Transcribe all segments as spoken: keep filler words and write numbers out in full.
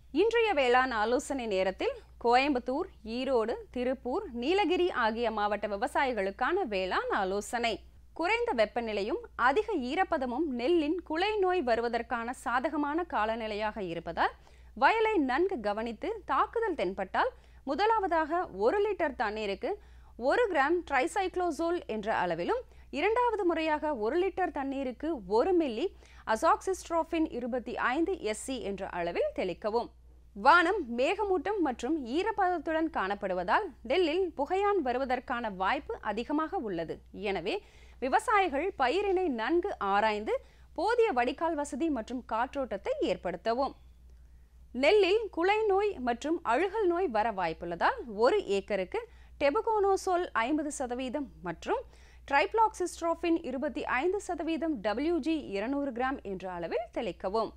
இன்றைய வேளாண் ஆலோசனை நேரத்தில் கோயம்புத்தூர், ஈரோடு, திருப்பூர், நீலகிரி ஆகிய மாவட்ட விவசாயிகளுக்கான வேளாண் ஆலோசனை. குறைந்த வெப்பநிலையும் அதிக ஈரப்பதமும் நெல்லின் குலை நோய் வருவதற்கான சாதகமான காலநிலையாக இருப்பதால் வயலை நன்கு கவனித்து தாக்குதல் தென்பட்டால் முதலாவதாக ஒரு லிட்டர் தண்ணீருக்கு ஒரு கிராம் ட்ரைசைக்ளோசோல் என்ற அளவிலும், இரண்டாவது முறையாக ஒரு லிட்டர் தண்ணீருக்கு ஒரு மில்லி அசாக்சிஸ்ட்ரோபின் இருபத்தி ஐந்து எஸ்சி என்ற அளவில் தெளிக்கவும். வானம் மேகமூட்டம் மற்றும் ஈரப்பதத்துடன் காணப்படுவதால் நெல்லில் புகையான் வருவதற்கான வாய்ப்பு அதிகமாக உள்ளது. எனவே விவசாயிகள் பயிரினை நன்கு ஆராய்ந்து போதிய வடிகால் வசதி மற்றும் காற்றோட்டத்தை ஏற்படுத்தவும். நெல்லில் குலை நோய் மற்றும் அழுகல் நோய் வர வாய்ப்புள்ளதால் ஒரு ஏக்கருக்கு டெபுகோனோசோல் ஐம்பது சதவீதம் மற்றும் ட்ரைப்ளாக்சிஸ்ட்ரோபின் இருபத்தி ஐந்து சதவீதம் டபிள்யூஜி இருநூறு கிராம் என்ற அளவில் தெளிக்கவும்.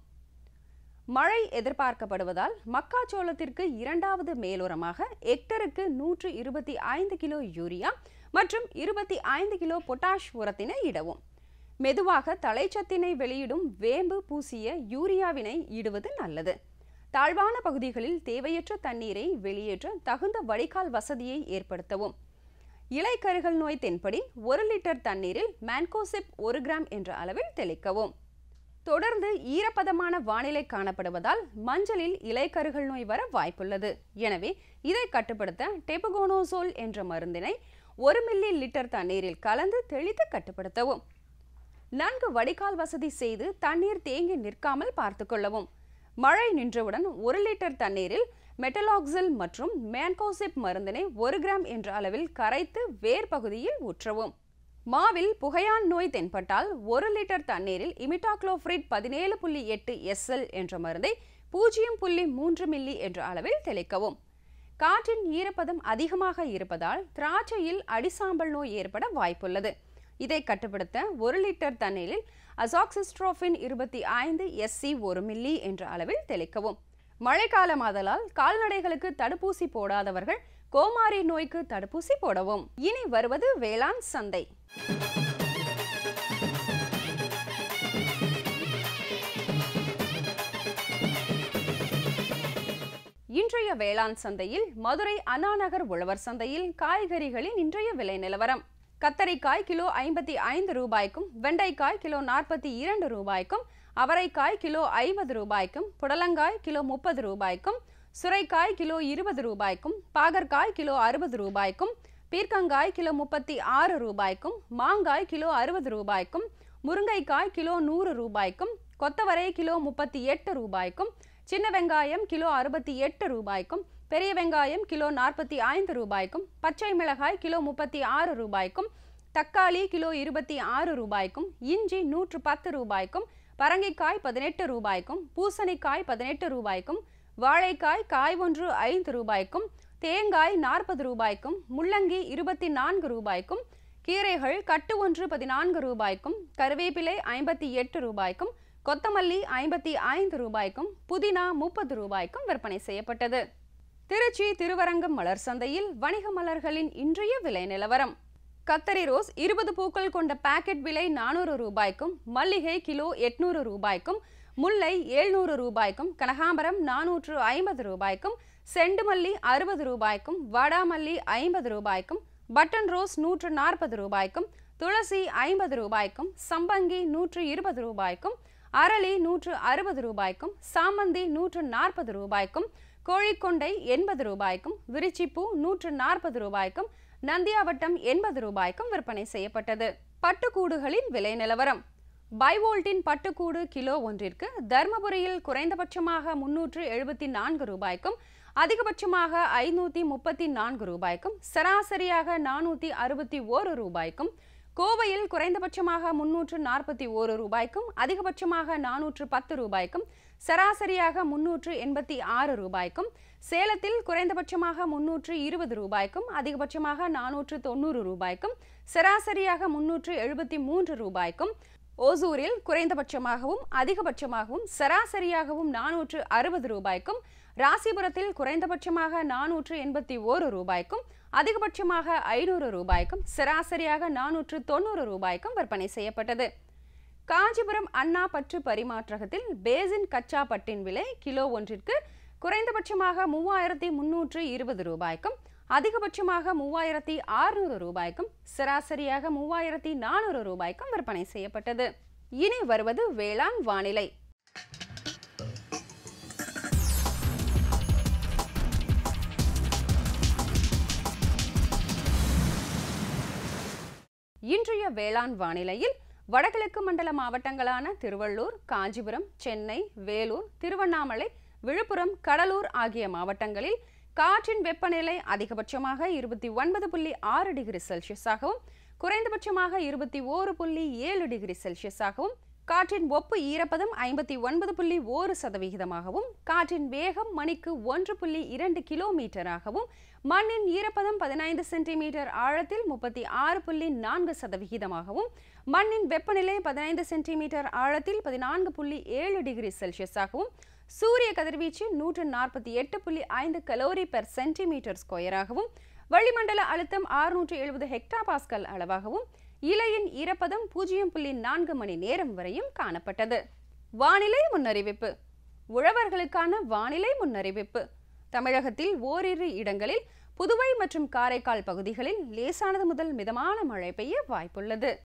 மழை எதிர்பார்க்கப்படுவதால் மக்காச்சோளத்திற்கு இரண்டாவது மேலுரமாக ஹெக்டருக்கு நூற்று இருபத்தி ஐந்து கிலோ யூரியா மற்றும் இருபத்தி ஐந்து கிலோ பொட்டாஷ் உரத்தினை இடவும். மெதுவாக தழைச்சத்தினை வெளியிடும் வேம்பு பூசிய யூரியாவினை இடுவது நல்லது. தாழ்வான பகுதிகளில் தேவையற்ற தண்ணீரை வெளியேற்ற தகுந்த வடிகால் வசதியை ஏற்படுத்தவும். இலைக்கருகல் நோய் தென்படி ஒரு லிட்டர் தண்ணீரில் மேன்கோசிப் ஒரு கிராம் என்ற அளவில் தெளிக்கவும். தொடர்ந்து ஈரப்பதமான வானிலை காணப்படுவதால் மஞ்சளில் இலைக்கருகல் நோய் வர வாய்ப்புள்ளது. எனவே இதை கட்டுப்படுத்த டெபுகோனோசோல் என்ற மருந்தினை ஒரு மில்லி லிட்டர் தண்ணீரில் கலந்து தெளித்து கட்டுப்படுத்தவும். நன்கு வடிகால் வசதி செய்து தண்ணீர் தேங்கி நிற்காமல் பார்த்து கொள்ளவும். மழை நின்றவுடன் ஒரு லிட்டர் தண்ணீரில் மெட்டலாக்சில் மற்றும் மேன்கோசிப் மருந்தினை ஒரு கிராம் என்ற அளவில் கரைத்து வேர் பகுதியில் ஊற்றவும். மாவில் புகையான் நோய் தென்பட்டால் ஒரு லிட்டர் தண்ணீரில் இமிடாக்ளோபிரிட் பதினேழு புள்ளி எட்டு எஸ்எல் என்ற மருந்தை பூஜ்ஜியம் புள்ளி மூன்று மில்லி என்ற அளவில் தெளிக்கவும். காற்றின் ஈரப்பதம் அதிகமாக இருப்பதால் திராட்சையில் அடிசாம்பல் நோய் ஏற்பட வாய்ப்புள்ளது. இதை கட்டுப்படுத்த ஒரு லிட்டர் தண்ணீரில் அசாக்சிஸ்ட்ரோபின் இருபத்தி ஐந்து எஸ்சி ஒரு மில்லி என்ற அளவில் தெளிக்கவும். மழைக்காலமாதலால் கால்நடைகளுக்கு தடுப்பூசி போடாதவர்கள் கோமாரி நோய்க்கு தடுப்பூசி போடவும். இனி வருவது வேளாண் சந்தை. இன்றைய வேளாண் சந்தையில் மதுரை அண்ணாநகர் உழவர் சந்தையில் காய்கறிகளின் இன்றைய விலை நிலவரம். கத்தரிக்காய் கிலோ ஐம்பத்தி ஐந்து ரூபாய்க்கும், வெண்டைக்காய் கிலோ நாற்பத்தி இரண்டு ரூபாய்க்கும், அவரைக்காய் கிலோ ஐம்பது ரூபாய்க்கும், புடலங்காய் கிலோ முப்பது ரூபாய்க்கும், சுரைக்காய் கிலோ இருபது ரூபாய்க்கும், பாகற்காய் கிலோ அறுபது ரூபாய்க்கும், பீர்க்கங்காய் கிலோ முப்பத்தி ஆறு ரூபாய்க்கும், மாங்காய் கிலோ அறுபது ரூபாய்க்கும், முருங்கைக்காய் கிலோ நூறு ரூபாய்க்கும், கொத்தவரை கிலோ முப்பத்தி எட்டு ரூபாய்க்கும், சின்ன வெங்காயம் கிலோ அறுபத்தி எட்டு ரூபாய்க்கும், பெரிய வெங்காயம் கிலோ நாற்பத்தி ஐந்து ரூபாய்க்கும், பச்சை மிளகாய் கிலோ முப்பத்தி ஆறு ரூபாய்க்கும், தக்காளி கிலோ இருபத்தி ஆறு ரூபாய்க்கும், இஞ்சி நூற்று பத்து ரூபாய்க்கும், பரங்கிக்காய் பதினெட்டு ரூபாய்க்கும், பூசணிக்காய் பதினெட்டு ரூபாய்க்கும், வாழைக்காய் காய் ஒன்று ஐந்து ரூபாய்க்கும், தேங்காய் நாற்பது ரூபாய்க்கும், முள்ளங்கி இருபத்தி நான்கு ரூபாய்க்கும், கீரைகள் கட்டு ஒன்று பதினான்கு ரூபாய்க்கும், கருவேப்பிலை ஐம்பத்தி எட்டு ரூபாய்க்கும், கொத்தமல்லி ஐம்பத்தி ஐந்து ரூபாய்க்கும், புதினா முப்பது ரூபாய்க்கும் விற்பனை செய்யப்பட்டது. திருச்சி திருவரங்கம் மலர் சந்தையில் வணிக மலர்களின் இன்றைய விலை நிலவரம். கத்தரி ரோஸ் இருபது பூக்கள் கொண்ட பாக்கெட் விலை நானூறு ரூபாய்க்கும், மல்லிகை கிலோ எட்நூறு ரூபாய்க்கும், முல்லை எழுநூறு ரூபாய்க்கும், கனகாம்பரம் நானூற்று ஐம்பது ரூபாய்க்கும், செண்டுமல்லி அறுபது ரூபாய்க்கும், வாடாமல்லி ஐம்பது ரூபாய்க்கும், பட்டன் ரோஸ் நூற்று நாற்பது ரூபாய்க்கும், துளசி ஐம்பது ரூபாய்க்கும், சம்பங்கி நூற்று இருபது ரூபாய்க்கும், அரளி நூற்று அறுபது ரூபாய்க்கும், சாமந்தி நூற்று நாற்பது ரூபாய்க்கும், கோழிக்கொண்டை எண்பது ரூபாய்க்கும், விரிச்சிப்பூ நூற்று நாற்பது ரூபாய்க்கும், நந்தியாவட்டம் எண்பது ரூபாய்க்கும் விற்பனை செய்யப்பட்டது. பட்டுக்கூடுகளின் விலை நிலவரம். பைவோல்ட்டின் பட்டுக்கூடு கிலோ ஒன்றிற்கு தர்மபுரியில் குறைந்தபட்சமாக முன்னூற்று எழுபத்தி நான்கு ரூபாய்க்கும், அதிகபட்சமாக ஐநூற்றி முப்பத்தி நான்கு ரூபாய்க்கும், சராசரியாக நானூற்றி அறுபத்தி ஓரு ரூபாய்க்கும், கோவையில் குறைந்தபட்சமாக முன்னூற்று நாற்பத்தி ஓரு ரூபாய்க்கும், அதிகபட்சமாக நானூற்று பத்து ரூபாய்க்கும், சராசரியாக முன்னூற்று எண்பத்தி ஆறு ரூபாய்க்கும், சேலத்தில் குறைந்தபட்சமாக முன்னூற்று இருபது ரூபாய்க்கும், அதிகபட்சமாக நானூற்று தொண்ணூறு ரூபாய்க்கும், சராசரியாக முன்னூற்று எழுபத்தி மூன்று ரூபாய்க்கும், ஓசூரில் குறைந்தபட்சமாகவும் அதிகபட்சமாகவும் சராசரியாகவும் நானூற்று அறுபது ரூபாய்க்கும், ராசிபுரத்தில் குறைந்தபட்சமாக நானூற்று எண்பத்தி ஓரு ரூபாய்க்கும், அதிகபட்சமாக ஐநூறு ரூபாய்க்கும், சராசரியாக நானூற்று தொண்ணூறு ரூபாய்க்கும் விற்பனை செய்யப்பட்டது. காஞ்சிபுரம் அண்ணா பற்று பரிமாற்றகத்தில் பேசின் கச்சா பட்டின் விலை கிலோ ஒன்றிற்கு குறைந்தபட்சமாக மூவாயிரத்தி முன்னூற்று இருபது ரூபாய்க்கும் அதிகபட்சமாக மூவாயிரத்தி அறுநூறு ரூபாய்க்கும் சராசரியாக மூவாயிரத்தி நானூறு ரூபாய்க்கும் விற்பனை செய்யப்பட்டது. இனி வருவது வேளாண் வானிலை. இன்றைய வேளாண் வானிலையில் வடகிழக்கு மண்டல மாவட்டங்களான திருவள்ளூர், காஞ்சிபுரம், சென்னை, வேலூர், திருவண்ணாமலை, விழுப்புரம், கடலூர் ஆகிய மாவட்டங்களில் காற்றின் வெப்பநிலை அதிகபட்சமாக இருபத்தி ஒன்பது புள்ளி ஆறு டிகிரி செல்சியஸாகவும் குறைந்தபட்சமாக இருபத்தி ஓரு புள்ளி ஏழு டிகிரி செல்சியஸாகவும் காற்றின் ஒப்பு ஈரப்பதம் ஐம்பத்தி ஒன்பது புள்ளி ஒரு சதவிகிதமாகவும் காற்றின் வேகம் மணிக்கு ஒன்று புள்ளி இரண்டு கிலோமீட்டராகவும் மண்ணின் ஈரப்பதம் பதினைந்து சென்டிமீட்டர் ஆழத்தில் முப்பத்தி ஆறு புள்ளி நான்கு சதவிகிதமாகவும் மண்ணின் வெப்பநிலை பதினைந்து சென்டிமீட்டர் ஆழத்தில் பதினான்கு புள்ளி ஏழு டிகிரி செல்சியஸாகவும் சூரிய கதிர்வீச்சு நூற்று நாற்பத்தி எட்டு புள்ளி ஐந்து கலோரி பெர் சென்டிமீட்டர் ஸ்கொயராகவும் வளிமண்டல அழுத்தம் அறுநூற்று எழுபது ஹெக்டா பாஸ்கல் அளவாகவும் இலையின் ஈரப்பதம் பூஜ்ஜியம் புள்ளி நான்கு மணி நேரம் வரையும் காணப்பட்டது. வானிலை முன்னறிவிப்பு. உழவர்களுக்கான வானிலை முன்னறிவிப்பு. தமிழகத்தில் ஓரிரு இடங்களில் புதுவை மற்றும் காரைக்கால் பகுதிகளில் லேசானது முதல் மிதமான மழை பெய்ய வாய்ப்புள்ளது.